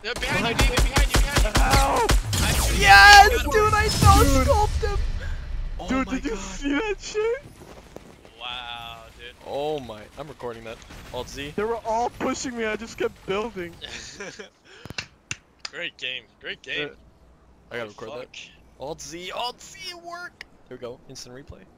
They're behind you, behind you. Ow! Yes, dude, I no-scoped him. Oh Dude, my did you God. see that shit? Wow, dude. Oh my, I'm recording that. Alt Z. They were all pushing me, I just kept building. Great game, great game. I gotta Holy record that. fuck. Alt Z, Alt Z, work! Here we go, instant replay.